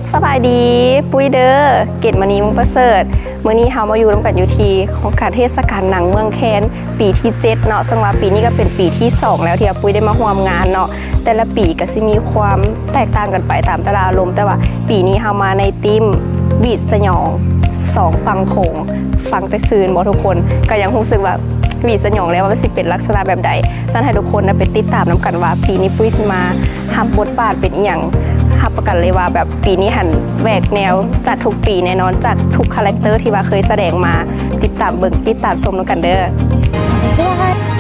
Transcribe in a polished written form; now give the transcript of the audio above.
สบายดีปุ้ยเด้อเกตมณีมุงประเสริฐเมื่อนี้เฮามาอยู่ร่วมกันอยู่ที่ของการเทศกาลหนังเมืองแคนปีที่7เนาะซึ่งว่าปีนี้ก็เป็นปีที่2แล้วที่ปุ้ยได้มาร่วมงานเนาะแต่ละปีก็สิมีความแตกต่างกันไปตามแต่ละอารมณ์แต่ว่าปีนี้เฮามาในธีมบีทสยอง2ฝั่งโขงฟังแต่ซื่นบ่ทุกคนก็ยังรู้สึกว่าบีทสยองแล้วว่ามันสิเป็นลักษณะแบบใดฉันให้ทุกคนไปติดตามนํกันว่าปีนี้ปุ้ยสิมารับบทบาทเป็นอีหยังรับประกันเลยว่าแบบปีนี้หันแหวกแนวจากทุกปีแน่นอนจากทุกคาแรคเตอร์ที่ว่าเคยแสดงมาติดตามเบิ่งติดตามชมกันเด้อ